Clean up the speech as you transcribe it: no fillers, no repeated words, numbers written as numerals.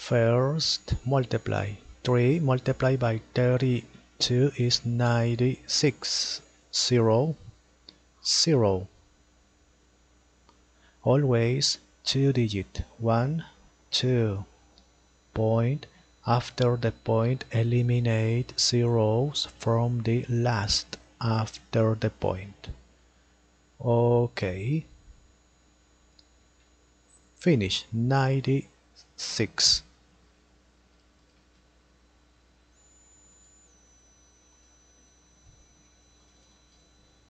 First, multiply. 3 multiplied by 32 is 96. 0, 0. Always two digit. 1, 2. Point. After the point, eliminate zeros from the last after the point. Okay. Finish. 96.